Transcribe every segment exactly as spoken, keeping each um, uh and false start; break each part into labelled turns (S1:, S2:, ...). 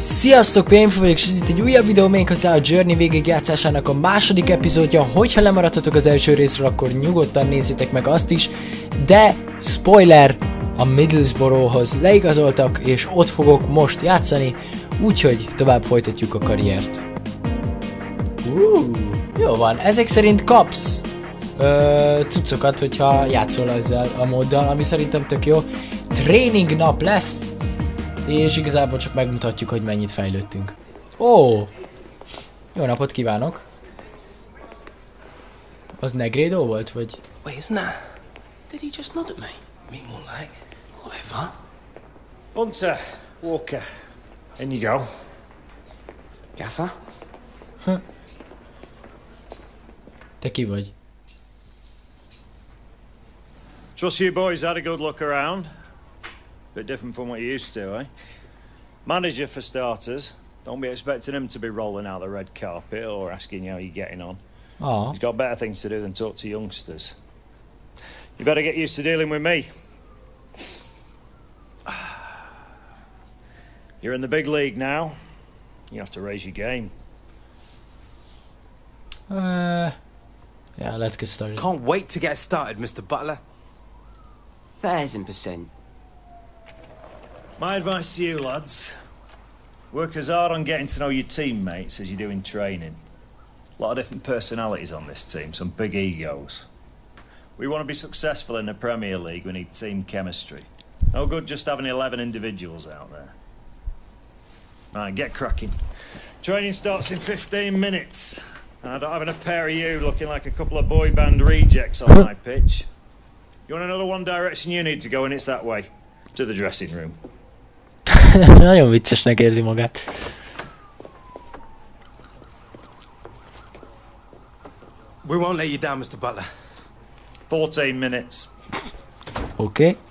S1: Sziasztok, Pénfő vagyok, és ez itt egy újabb videó, méghozzá a Journey végigjátszásának a második epizódja. Hogyha lemaradtatok az első részről, akkor nyugodtan nézzétek meg azt is, de spoiler, a Middlesbroughhoz leigazoltak, és ott fogok most játszani, úgyhogy tovább folytatjuk a karriert. Uh, jó van, ezek szerint kapsz ö, cuccokat, hogyha játszol ezzel a móddal, ami szerintem tök jó. Training nap lesz, és igazából csak megmutatjuk, hogy mennyit fejlődtünk. Ó! Jó napot kívánok! Az Negredo volt, vagy?
S2: Wait, isn't that? Did he just nod at me? Me more like. Whatever.
S3: Hunter, Walker, in you go.
S2: Gaffer?
S1: Huh. Te ki vagy?
S3: Trust you boys had a good look around. Bit different from what you used to, eh? Manager for starters. Don't be expecting him to be rolling out the red carpet or asking you how you're getting on.
S1: Ah.
S3: He's got better things to do than talk to youngsters. You better get used to dealing with me. You're in the big league now. You have to raise your game.
S1: Uh, yeah, let's get started.
S2: Can't wait to get started, Mister Butler.
S4: Thousand percent.
S3: My advice to you, lads. Work as hard on getting to know your teammates as you do in training. A lot of different personalities on this team, some big egos. We want to be successful in the Premier League, we need team chemistry. No good just having eleven individuals out there. Right, get cracking. Training starts in fifteen minutes. I don't have enough pair of you looking like a couple of boy band rejects on my pitch. You want another one direction you need to go, and it's that way. To the dressing room.
S1: Nagyon viccesnek érzi magát.
S2: We won't let you down, Mister Butler.
S3: fourteen minutes.
S1: Oké. Okay.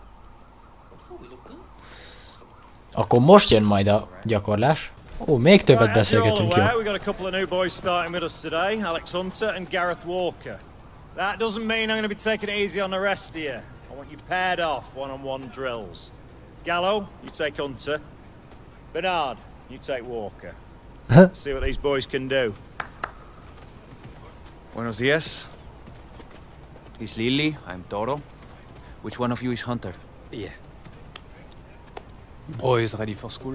S1: Akkor most jön majd a gyakorlás. Ó, még többet beszélgetünk, jó.
S3: We got a couple of new boys starting with us today, Alex Hunter and Gareth Walker. That doesn't mean I'm going to be taking it easy on the rest of you. I want you paired off one-on-one drills. Gallo, you take Hunter. Bernard, you take Walker. See what these boys can do.
S5: Buenos dias. He's Lily, I'm Toro. Which one of you is Hunter?
S2: Yeah.
S6: Boys ready for school?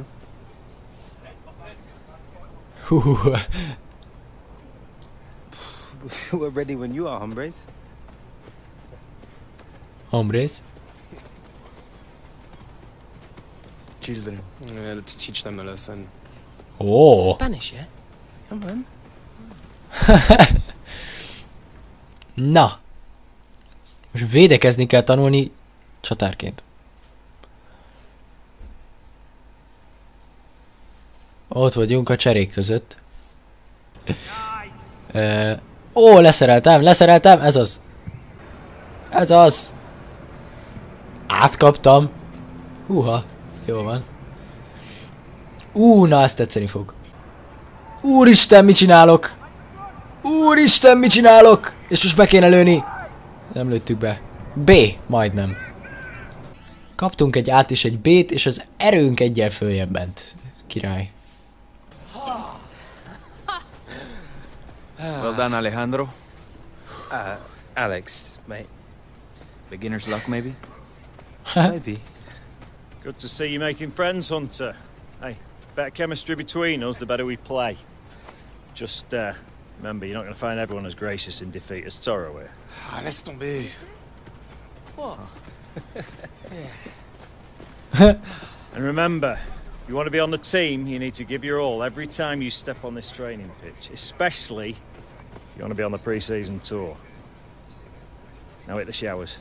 S2: We're ready when you are, hombres.
S1: Hombres?
S2: Children.
S6: Yeah, let's teach them a lesson.
S1: Ó.
S2: Spanish, yeah? Come on.
S1: Na. Most védekezni kell tanulni csatárként. Ott vagyunk a cserék között. Ö, ó, leszereltem, leszereltem, ez az. Ez az. Átkaptam. Húha, jó van. Ú, na ezt tetszeni fog. Úristen, mit csinálok? Úristen, mit csinálok? És most be kéne lőni. Nem lőttük be. B, majdnem. Kaptunk egy át és egy B-t, és az erőnk egyel följebb ment. Király.
S5: Well done, Alejandro.
S2: Uh, Alex, mate.
S5: Beginner's luck, maybe?
S2: Maybe.
S3: Good to see you making friends, Hunter. Hey, better chemistry between us, the better we play. Just, uh, remember, you're not going to find everyone as gracious in defeat as Toro here.
S6: Ah, laisse tomber.
S2: What?
S3: And remember, if you want to be on the team, you need to give your all every time you step on this training pitch, especially if you want to be on the pre-season tour. Now hit the showers.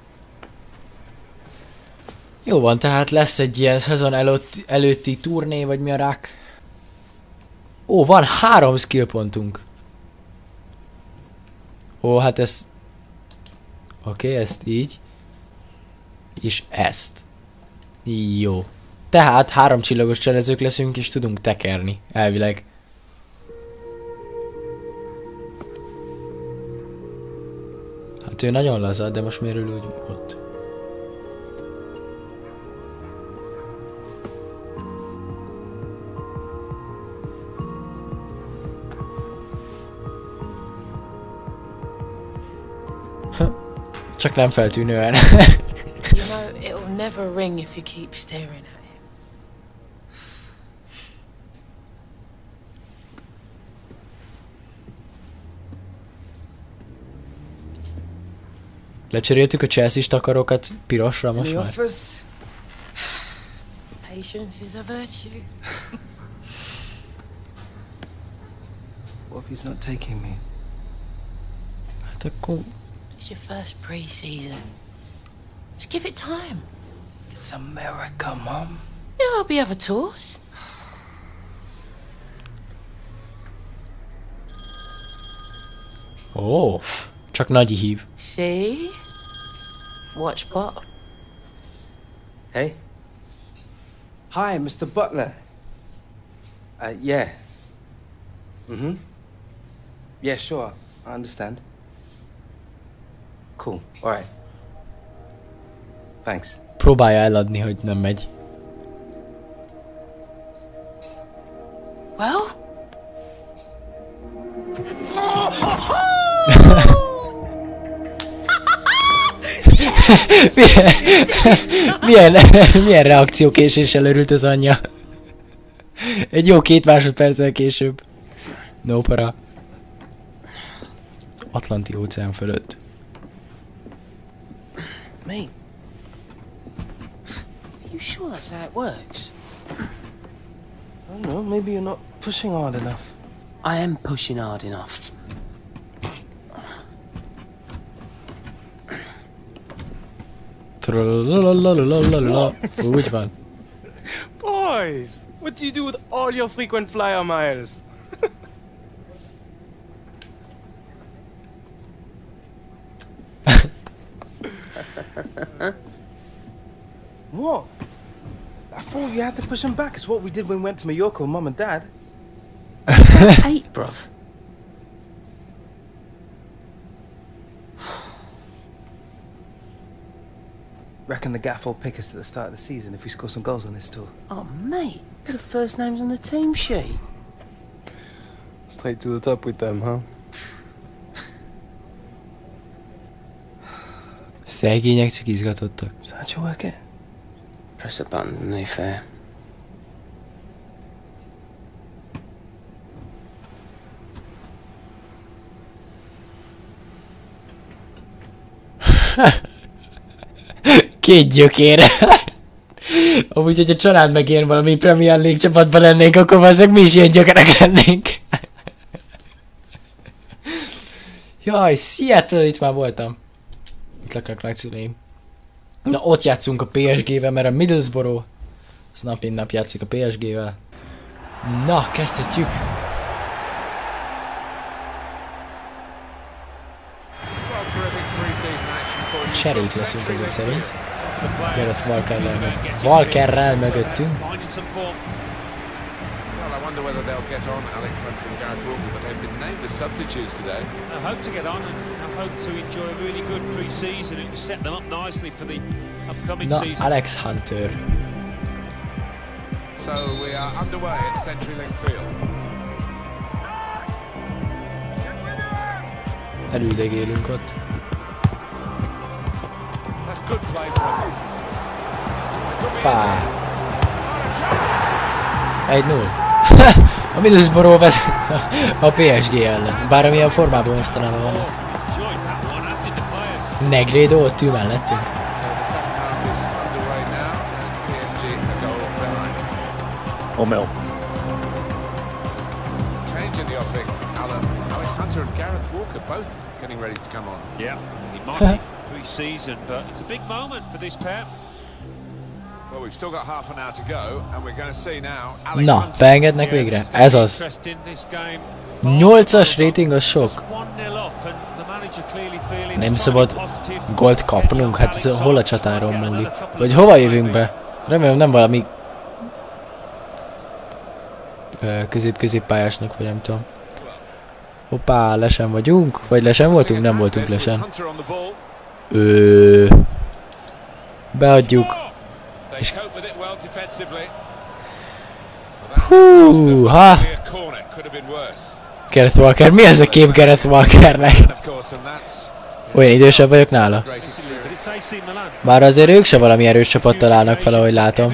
S1: Jó van, tehát lesz egy ilyen szezon előtti, előtti turné, vagy mi a rák? Ó, van három skill pontunk. Ó, hát ez... Oké, okay, ezt így. És ezt. Jó. Tehát három csillagos cselezők leszünk, és tudunk tekerni, elvileg. Hát ő nagyon laza, de most miért ül úgy ott? Csak nem feltűnően.
S7: You know, it'll never ring if you keep staring at him.
S1: Lecseréltük a Chelsea-s takarokat pirosra most már?
S7: Patience is a virtue.
S2: What if he's not taking me?
S1: Hát akkor...
S7: It's your first pre-season. Just give it time.
S2: It's America, Mom.
S7: There'll be other tours.
S1: Ó, oh, csak Nagyi hív.
S7: See? Watch what?
S2: Hey. Hi, Mister Butler. Uh, yeah. Mm-hmm. Yeah, sure. I understand. Cool. All right. Thanks.
S1: Próbálja eladni, hogy nem megy.
S7: Well?
S1: milyen, milyen, milyen reakciókéséssel örült az anyja. Egy jó két másodperccel később. No para. Atlanti óceán fölött.
S2: Me.
S7: You sure that's how it works?
S2: I don't know. Maybe you're not pushing hard enough.
S4: I am pushing hard enough.
S1: Úgy van.
S6: Boys, what do you do with all your frequent flyer miles?
S2: What? I thought you had to push him back. It's what we did when we went to Mallorca with Mum and Dad.
S4: Eight, bruv.
S2: Reckon the gaff will pick us at the start of the season if we score some goals on this tour.
S7: Oh, mate. Look at the first names on the team sheet.
S6: Straight to the top with them, huh?
S1: Szegények csak izgatottak.
S2: So how'd you work it?
S4: Press a button underneath there.
S1: Két gyökér. Amúgy, hogy a család megér valami Premier League csapatban lennénk, akkor azok mi is ilyen gyökerek lennénk. Jaj, Seattle, itt már voltam. Itt laknak nagyszüleim. Na, ott játszunk a pé es gé-vel, mert a Middlesbrough az nap mint nap játszik a pé es gé-vel. Na, kezdhetjük. Cserék leszünk ezek szerint. Gareth Walkerrel, Walkerrel mögöttünk.
S8: Well, I wonder whether they'll get on, Alex Hunter and Gareth Walker, but they've been named as substitutes today.
S9: I hope to get on and I hope to enjoy a really good pre-season and set them up nicely for the upcoming
S1: Na,
S9: season.
S1: Alex Hunter.
S8: So we are underway at CenturyLink Field.
S1: Elüldegélünk ott.
S8: That's good play from him.
S1: Pá. egy null. A Middlesbrough vezet a pé es gé ellen. Bár amilyen formában mostanában vannak. Negredo ott ül mellettünk.
S3: Omel.
S8: Change in the offing. Alan, Alex Hunter and Gareth Walker both getting ready to come on.
S9: Yeah, it might be pre-season, but it's a big moment for this pair.
S8: Well, we've still got half an hour to go, and we're going to see now Alex
S1: Na,
S8: Hunter.
S1: beengednek végre. Ez az. nyolcas rating az sok. Nem szabad gólt kapnunk, hát ez hol a csatáron múlik. Vagy hova jövünk be? Remélem nem valami közép-középpályásnak, vagy nem tudom. Hoppá, lesen vagyunk? Vagy lesen voltunk? Nem voltunk lesen. Ö... Beadjuk. És... Húha! Gareth Walker, mi ez a kép Gareth Walkernek? Olyan idősebb vagyok nála. Bár azért ők se valami erős csapattal állnak fel, ahogy látom.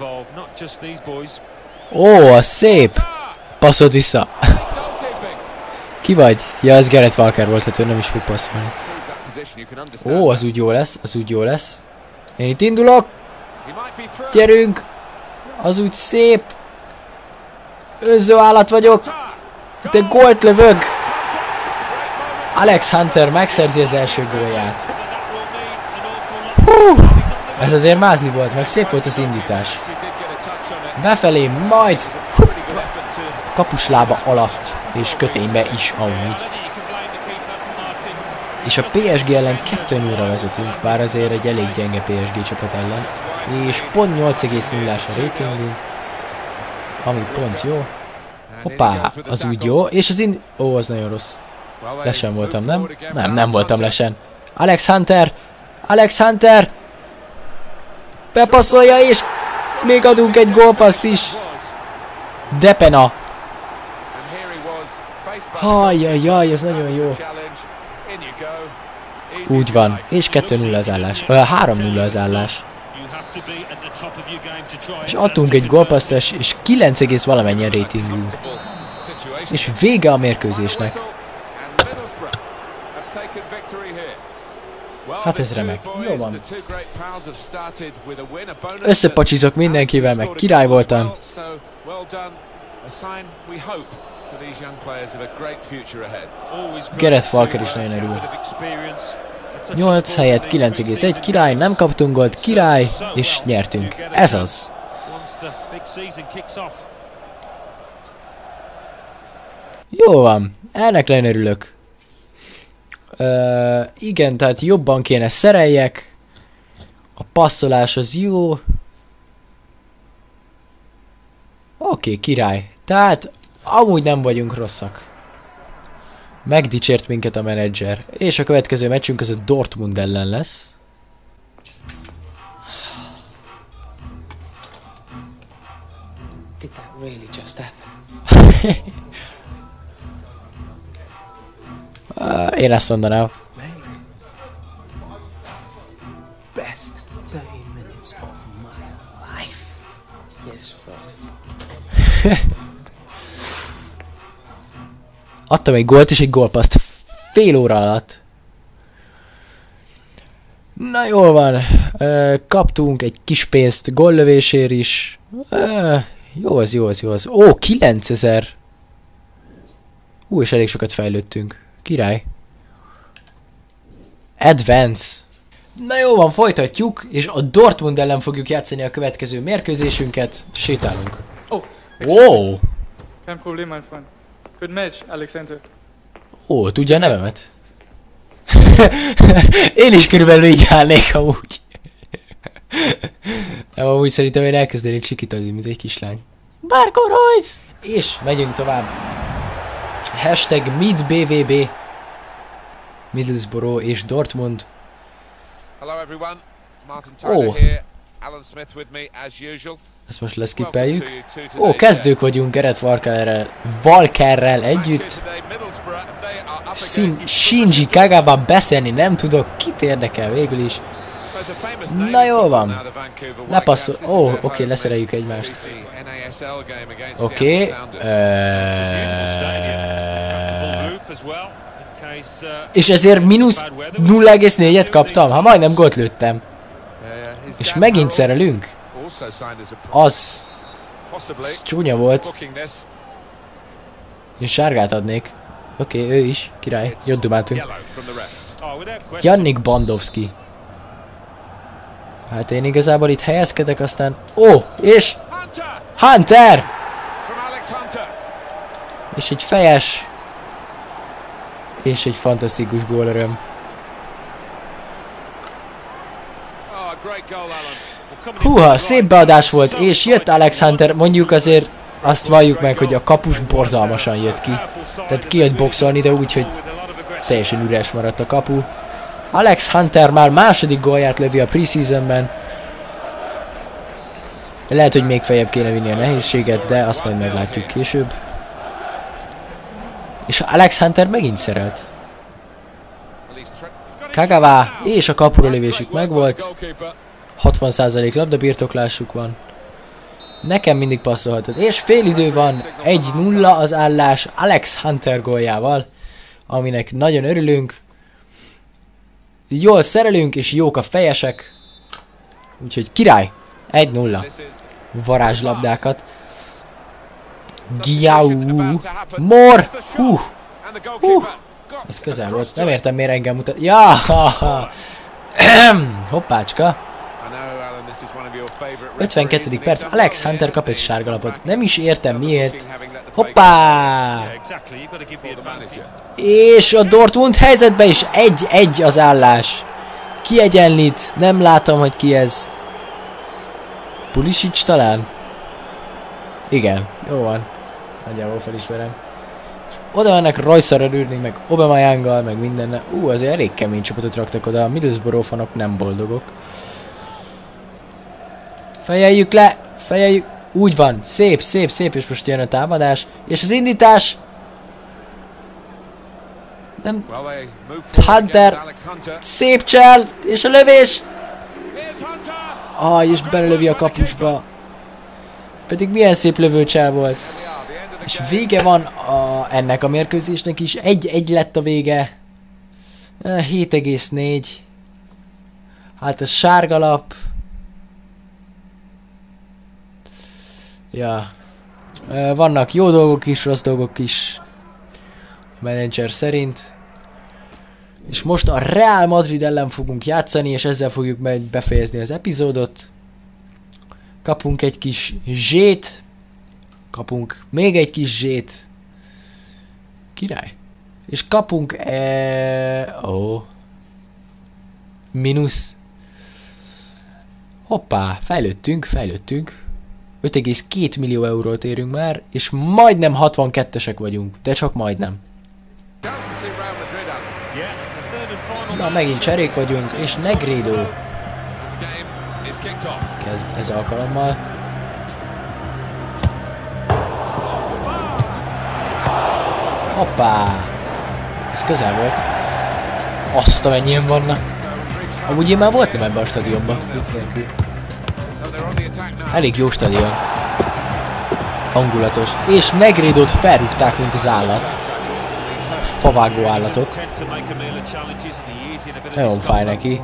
S1: Ó, az szép! Passzolt vissza. Ki vagy? Ja, ez Gareth Walker volt, hát ő nem is fog passzolni. Ó, az úgy jó lesz, az úgy jó lesz. Én itt indulok! Gyerünk! Az úgy szép! Önző állat vagyok! De gólt lövök! Alex Hunter megszerzi az első gólját. Hú, ez azért mázni volt, meg szép volt az indítás. Befelé, majd hú, kapuslába alatt, és köténybe is amúgy. És a pé es gé ellen kettő nullra vezetünk, bár azért egy elég gyenge pé es gé csapat ellen. És pont nyolc egész nullás a ratingünk, ami pont jó. Hoppá, az úgy jó, és az ind... Ó, az nagyon rossz. Lesen voltam, nem? Nem, nem voltam lesen. Alex Hunter! Alex Hunter! Bepasszolja, és még adunk egy gólpaszt is. Depena! Hajjajjaj, ez nagyon jó. Úgy van, és kettő nulla az állás. három nulla az állás. És adtunk egy gólpaszt, és kilenc egész valamennyien ratingünk. És vége a mérkőzésnek. Hát ez remek. Jó van. Összepacsizok mindenkivel, meg király voltam. Gareth Walker is nagyon örül. nyolc helyett kilenc egész egy, király, nem kaptunk gólt, király, és nyertünk. Ez az. Jó van, ennek nagyon örülök. Uh, igen, tehát jobban kéne szereljek. A passzolás az jó. Oké, okay, király. Tehát amúgy nem vagyunk rosszak. Megdicsért minket a menedzser. És a következő meccsünk az a Dortmund ellen lesz.
S4: Did that really just happen?
S1: uh, én ezt mondanám.
S4: Best thirty minutes of my life. Yes, bro.
S1: Adtam egy gólt és egy gólpaszt fél óra alatt. Na jól van. Uh, kaptunk egy kis pénzt góllövésért is. Uh, jó az, jó az, jó az. Ó, kilencezer. Ú, és elég sokat fejlődtünk. Király. Advance. Na jó van, folytatjuk, és a Dortmund ellen fogjuk játszani a következő mérkőzésünket. Sétálunk.
S10: Oh.
S1: Wow.
S10: Kein Problem, mein Freund. Good match, Alexander.
S1: Ó, tudja a nevemet? Én is körülbelül így állnék amúgy. Nem, amúgy szerintem én elkezdenék sikítozni, mint egy kislány. Barco Royce! És megyünk tovább. Hashtag MidBVB. Middlesbrough és Dortmund. Ó. Ezt most leszkippeljük. Ó, kezdők vagyunk Gareth Walkerrel, Walkerrel együtt. Shinji Kagawa beszélni nem tudok, kit érdekel végül is. Na jól van. Lepasszol. Ó, oké, okay, leszereljük egymást. Oké. Okay. És ezért mínusz nulla egész négyet kaptam? Ha majdnem gólt lőttem. És megint szerelünk? Az... Az csúnya volt. Én sárgát adnék. Oké, okay, ő is. Király. Jót dumáltunk. Jannik Bandowski. Hát én igazából itt helyezkedek, aztán... Ó! Oh, és... Hunter! És egy fejes. És egy fantasztikus gólöröm. Húha, szép beadás volt, és jött Alex Hunter, mondjuk azért azt valljuk meg, hogy a kapus borzalmasan jött ki. Tehát kijött boxolni, de úgy, hogy teljesen üres maradt a kapu. Alex Hunter már második gólját lövi a preseasonben. Lehet, hogy még feljebb kéne vinni a nehézséget, de azt majd meglátjuk később. És Alex Hunter megint szerelt. Kagawa, és a kapura lövésük megvolt. hatvan százalék labdabirtoklásuk van. Nekem mindig passzolhatod. És félidő van, egy nulla az állás Alex Hunter góljával, aminek nagyon örülünk. Jól szerelünk, és jók a fejesek. Úgyhogy király, egy nulla. Varázslabdákat. Giau. Mor. Hú. Hú. Ez közel volt. Nem értem, miért engem mutat. Ja. Hoppácska. ötvenkettedik perc. Alex Hunter kap egy sárgalapot. Nem is értem miért. Hoppá. És a Dortmund helyzetbe is egy-egy az állás. Kiegyenlít. Nem látom, hogy ki ez. Pulisic talán? Igen. Jó van. Nagyjából felismerem. Oda mennek Royce-ra ülni, meg Aubameyanggal, meg mindennel. Ú, azért elég kemény csapatot raktak oda. A Middlesbrough fanok nem boldogok. Fejeljük le! Fejeljük! Úgy van! Szép, szép, szép, és most jön a támadás. És az indítás! Nem... Hunter! Szép csel! És a lövés! Ah, és belelövi a kapusba. Pedig milyen szép lövőcsel volt. És vége van a, ennek a mérkőzésnek is. Egy-egy lett a vége. hét egész négy. Hát ez sárgalap. Ja. Vannak jó dolgok is, rossz dolgok is. A menedzser szerint. És most a Real Madrid ellen fogunk játszani, és ezzel fogjuk majd befejezni az epizódot. Kapunk egy kis zsét. Kapunk még egy kis zsét. Király. És kapunk... E... Ó. Minusz. Hoppá, fejlődtünk, fejlődtünk. öt egész két millió eurót érünk már, és majdnem hatvankettesek vagyunk, de csak majdnem. Na, megint cserék vagyunk, és Negredo kezd ez alkalommal. Hoppá! Ez közel volt. Azt amennyien vannak. Amúgy én már voltam ebben a stadionban. Elég jó stadion. Hangulatos. És Negredót felrúgták, mint az állat. Favágó állatot. Nagyon fáj neki.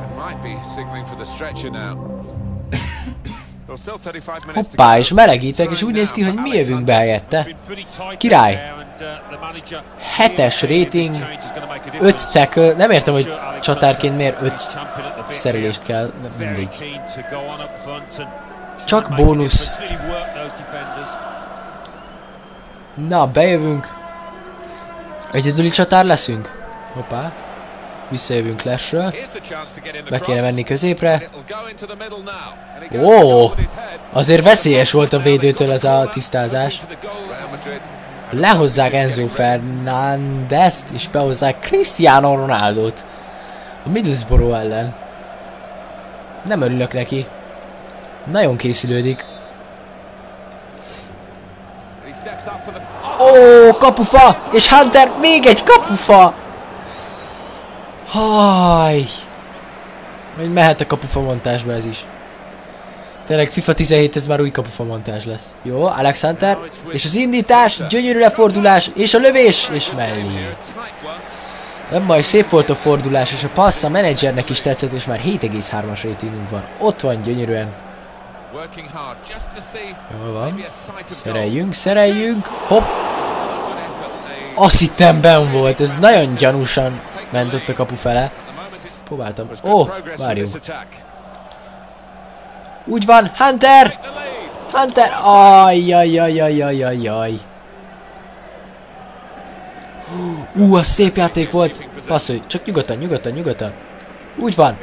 S1: Hoppá, és melegítek, és úgy néz ki, hogy mi jövünk be helyette. Király. hetes rating, öt tackle. Nem értem, hogy csatárként miért öt szerelést kell, mindig. Csak bónusz. Na, bejövünk. Egyedüli csatár leszünk. Hoppá. Visszajövünk Lashről. Be kéne menni középre. Ó, azért veszélyes volt a védőtől ez a tisztázás. Lehozzák Enzo Fernandezt, és behozzák Cristiano Ronaldot. A Middlesbrough ellen. Nem örülök neki. Nagyon készülődik. Ó, kapufa! És Hunter, még egy kapufa! Haj! Majd mehet a kapufa montásba ez is. Tényleg FIFA tizenhét, ez már új kapufa montás lesz. Jó, Alex Hunter. És az indítás, gyönyörű lefordulás, és a lövés, és mellé. Nem baj, szép volt a fordulás, és a passz a menedzsernek is tetszett, és már hét egész hármas ratingünk van. Ott van gyönyörűen. Jól van. Szereljünk, szereljünk. Hopp. Azt hittem benn volt, ez nagyon gyanúsan ment ott a kapu fele. Próbáltam. Ó, oh, várjunk. Úgy van, Hunter! Hunter! Ajjajjajjajjajjaj. Ú, az szép játék volt. Passzolj, csak nyugodtan, nyugodtan, nyugodtan. Úgy van.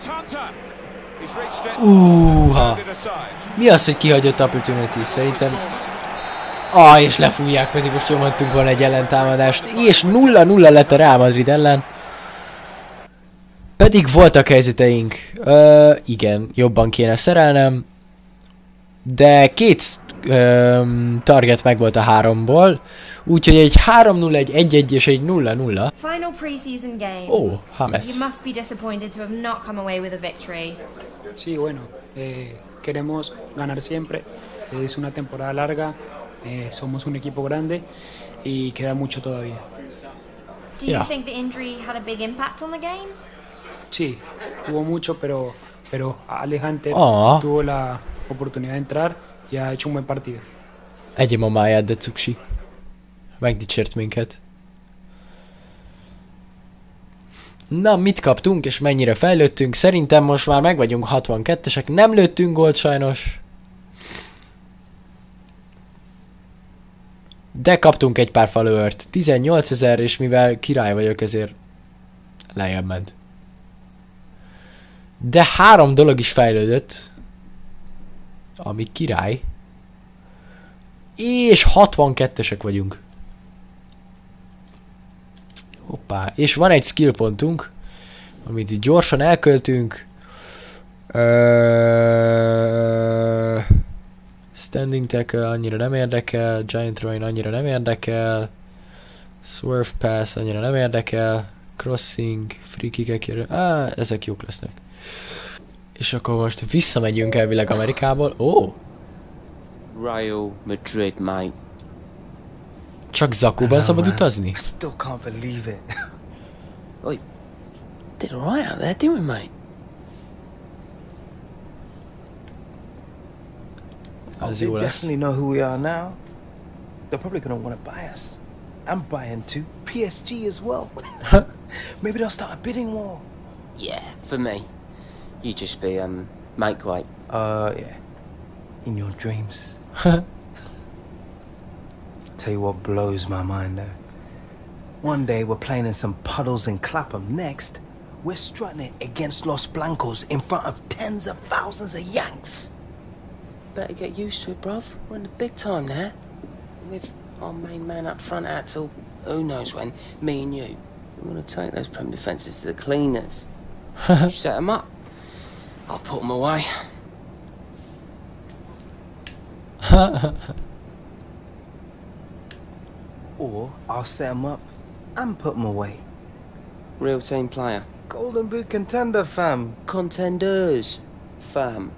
S1: Úha. Mi az, hogy kihagyott opportunity? Szerintem... Ah, és lefújják, pedig most nyomhattunk volna egy ellentámadást. És nulla nulla lett a Real Madrid ellen. Pedig voltak helyzeteink. Ö, igen, jobban kéne szerelnem. De két um, target meg volt a háromból. Úgyhogy egy három nulla, egy egy egy és egy nulla nulla.
S11: Final preseason game.
S1: Oh, James.
S11: You must be disappointed to have not come away with a victory.
S12: Sí, bueno, eh, queremos ganar siempre. Es una temporada larga, eh, somos un equipo grande y queda mucho todavía.
S11: Do you yeah. think the injury had a big impact on the game?
S12: Sí, tuvo mucho, pero, pero Alejandro
S1: oh.
S12: tuvo la oportunidad de entrar y ha hecho un buen partido.
S1: Egye mamáját, de cuksi. Megdicsért minket. Na, mit kaptunk és mennyire fejlődtünk? Szerintem most már meg vagyunk hatvankettesek. Nem lőttünk gólt sajnos. De kaptunk egy pár followert. tizennyolcezer, és mivel király vagyok, ezért lejjebb ment. De három dolog is fejlődött. Ami király. És hatvankettesek vagyunk. Hoppá. És van egy skill pontunk, amit gyorsan elköltünk. Uh, standing tackle annyira nem érdekel. Giant Rowing annyira nem érdekel. Swerve pass annyira nem érdekel. Crossing, free kickek, ah, ezek jók lesznek. És akkor most visszamegyünk elvileg Amerikából. Ó! Oh.
S13: Real Madrid, mate.
S1: Csak Zakóban szabad utazni?
S2: I still can't believe it.
S13: We did alright out there, didn't we, mate?
S2: Oh, they definitely know who we are now. They're probably gonna want to buy us. I'm buying too. P S G as well. Maybe they'll start a bidding war.
S13: Yeah, for me. You just be, um, Mike White.
S2: Uh, yeah. In your dreams. Tell you what blows my mind though. One day we're playing in some puddles in Clapham. Next, we're strutting it against Los Blancos in front of tens of thousands of Yanks.
S13: Better get used to it, bruv. We're in the big time now. With our main man up front out till who knows when, me and you. We're gonna take those prem defences to the cleaners. You set them up. I'll put them away.
S2: Or I'll set them up and put them away.
S13: Real team player.
S2: Golden Boot contender, fam.
S13: Contenders, fam.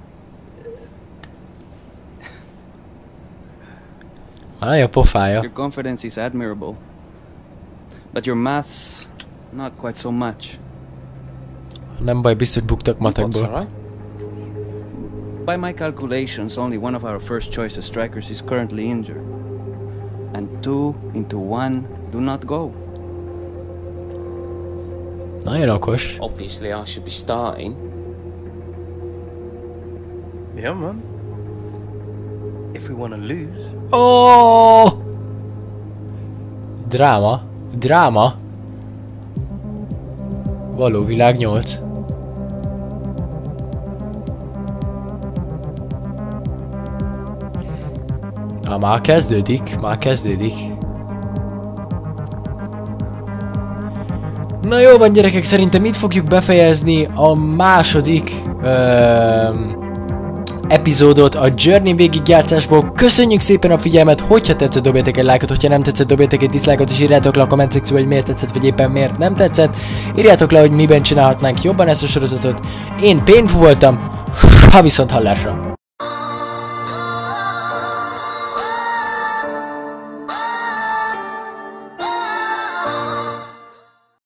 S1: Your
S14: confidence is admirable. But your maths, not quite so much.
S1: Nem baj, biztos buktak matekból.
S14: By my calculations, only one of our first choice strikers is currently injured. And two into one do not go.
S1: Nagyon okos.
S13: Obviously I should be starting.
S2: Yeah, man. If we want to lose.
S1: Oh! Dráma. Dráma. Való világ nyolc. Na, már kezdődik, már kezdődik. Na jó van gyerekek, szerintem itt fogjuk befejezni a második ö, epizódot a Journey végigjátszásból. Köszönjük szépen a figyelmet, hogyha tetszett, dobjatok egy lájkot, hogyha nem tetszett, dobjatok egy dislike-ot, és írjátok le a komment szekcióba, hogy miért tetszett, vagy éppen miért nem tetszett. Írjátok le, hogy miben csinálhatnánk jobban ezt a sorozatot. Én Painful voltam, ha viszont hallásra!